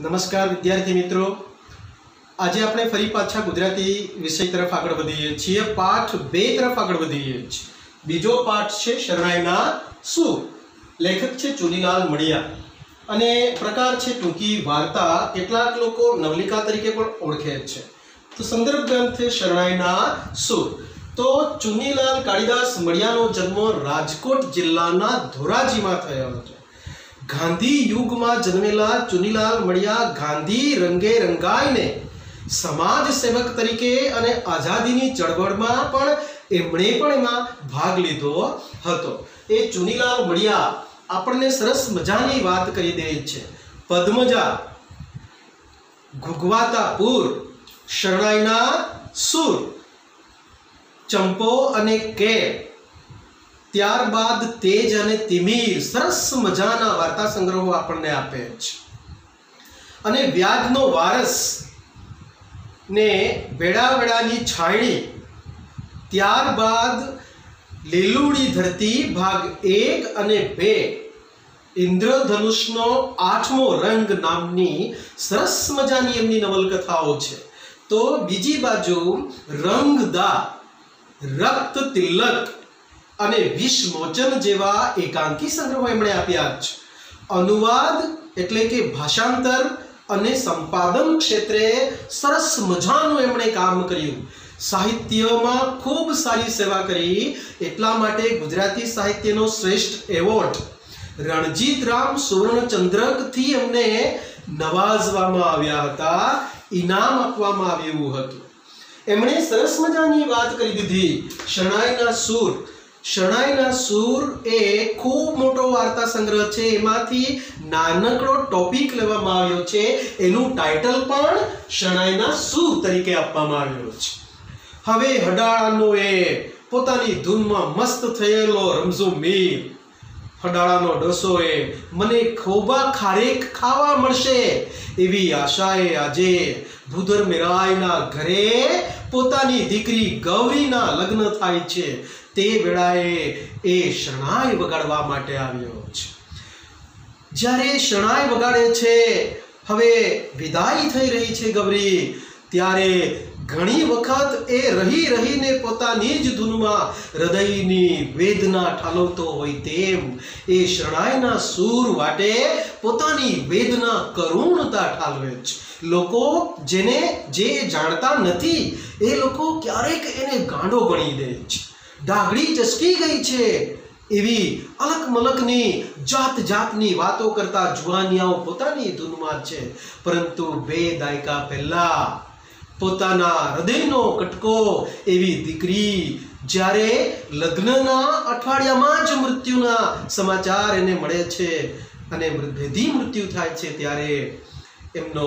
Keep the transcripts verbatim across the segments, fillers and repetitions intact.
નમસ્કાર વિદ્યાર્થી મિત્રો, આજે આપણે ફરી પાછા ગુજરાતી વિષય તરફ આગળ વધીએ છીએ। પાઠ બે તરફ આગળ વધીએ છીએ। બીજો પાઠ છે શરણાઈના સૂર। લેખક છે ચુનીલાલ મડિયા અને પ્રકાર છે ટૂંકી વાર્તા। કેટલાક લોકો નવલિકા તરીકે પણ ઓળખે છે। તો સંદર્ભ ગ્રંથ છે શરણાઈના સૂર। તો ચુનીલાલ કાળીદાસ મડિયાનો જન્મ રાજકોટ જિલ્લાના ધોરાજીમાં થયો હતો। ગાંધી યુગમાં જન્મેલા ચુનીલાલ મડિયા ગાંધી રંગે રંગાઈને સમાજ સેવક તરીકે અને આઝાદીની ચળવળમાં પણ એમણે પણ એમાં ભાગ લીધો હતો। એ ચુનીલાલ મડિયા આપણને સરસ મજાની વાત કરી દે છે। પદ્મજા, ઘુઘવાતા પૂર, શરણાઈના સૂર, ચંપો અને કેર, ત્યારબાદ તેજ અને તિમિર, સરસ મજાના વાર્તા સંગ્રહો આપણને આપે છે। અને વ્યાજનો વારસ ને વેડા વેડાની છાયણી, ત્યારબાદ લીલુડી ધરતી ભાગ એક અને બે, ઇન્દ્રધનુષનો આઠમો રંગ નામની સરસ મજાની એમની નવલકથાઓ છે। તો બીજી બાજુ રંગદા, રક્ત તિલક અને વિષમોચન જેવા એકાંકી સંગ્રહો એમણે આપ્યા છે। અનુવાદ એટલે કે ભાષાંતર અને સંપાદન ક્ષેત્રે સરસ મજાનું એમણે કામ કર્યું। સાહિત્યમાં ખૂબ સારી સેવા કરી। એટલા માટે ગુજરાતી સાહિત્યનો શ્રેષ્ઠ એવોર્ડ રણજીતરામ સુવર્ણચંદ્રકથી એમને નવાજવામાં આવ્યા હતા, ઇનામ આપવામાં આવ્યું હતું। એમણે સરસ મજાની વાત કરી દીધી શરણાઈના સૂર। શરણાઈના સૂર એ ખૂબ મોટો વાર્તા સંગ્રહ છે। એમાંથી નાનકડો ટોપિક લેવામાં આવ્યો છે, એનું ટાઇટલ પણ શરણાઈના સૂર તરીકે આપવામાં આવ્યો છે। હવે હડાળાનો એ પોતાની ધૂનમાં મસ્ત થયેલો રમઝો મીર, હડાળાનો ડોસો એ મને ખોબા ખારેક ખાવા મળશે એવી આશાએ આજે ભૂદર મેરાઈના ઘરે પોતાની દીકરી ગૌરીના લગ્ન થાય છે। તે વેળાએ એ શરણાઈ વગાડવા માટે આવ્યો છે। જ્યારે શરણાઈ વગાડે છે, હવે વિદાય થઈ રહી છે ગૌરી, ત્યારે ઘણી વખત એ રહી રહીને પોતાની જ ધૂનમાં હૃદયની વેદના ઠાલવતો હોય તેમ એ શરણાઈના સૂર વાટે પોતાની વેદના કરુણતા ઠાલવે છે। લોકો જેને જે જાણતા નથી એ લોકો ક્યારેક એને ગાંડો ગણી દે છે। ડાઘડી ચસકી ગઈ છે એવી અલક મલકની જાત જાતની વાતો કરતા જુવાનિયાઓ પોતાની ધૂનમાં છે। પરંતુ બે દાયકા પહેલા પોતાના હૃદયનો કટકો એવી દીકરી જ્યારે લગ્નના અઠવાડિયામાં જ મૃત્યુના સમાચાર એને મળે છે અને ભેદી મૃત્યુ થાય છે, ત્યારે એમનો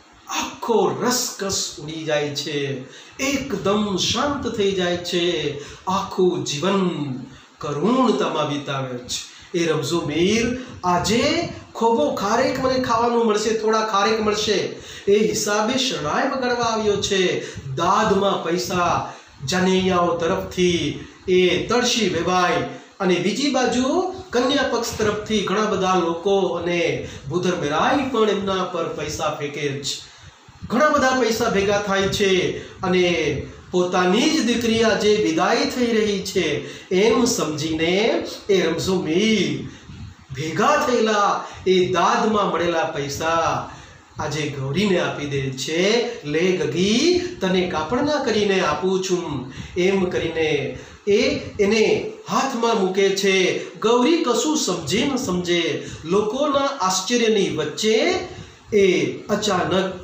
આખો રસકસ ઉડી જાય છે, એકદમ શાંત થઈ જાય છે, આખું જીવન કરુણતામાં વિતાવે છે। એ રમઝો મીર આજે ખોબો ખારેક મને ખાવાનું મળશે, થોડા ખારેક મળશે એ હિસાબે શરણાઈ વગાડવા આવ્યો છે। દાદમાં પૈસા જાનૈયાઓ તરફથી એ તળશી વેવાય અને બીજી બાજુ કન્યા પક્ષ તરફથી ઘણા બધા લોકો અને ભૂદર મેરાઈ પણ એમના પર પૈસા ફેંકે છે। ઘણા બધા પૈસા ભેગા થાય છે અને પોતાની જ દીકરી આજે વિદાય થઈ રહી છે એમ સમજીને એ રમઝો મીર ભેગા થયેલા એ દાદમાં મળેલા પૈસા આજે ગૌરીને આપી દે છે। લે ગગી, તને કાપડના કરીને આપું છું એમ કરીને એ એને હાથમાં મૂકે છે। ગૌરી કશું સમજે ન સમજે, લોકોના આશ્ચર્યની વચ્ચે એ અચાનક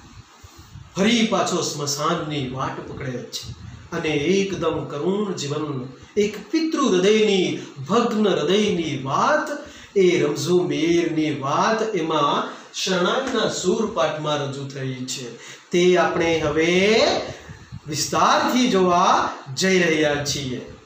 ફરી પાછો સ્મશાનની વાટ પકડે છે અને એકદમ કરુણ જીવન, એક પિતૃ હૃદયની ભગ્ન હૃદયની વાત, એ રમઝો મીરની વાત એમાં શરણાઈના સૂર પાઠમાં રજૂ થઈ છે। તે આપણે હવે વિસ્તારથી જોવા જઈ રહ્યા છીએ।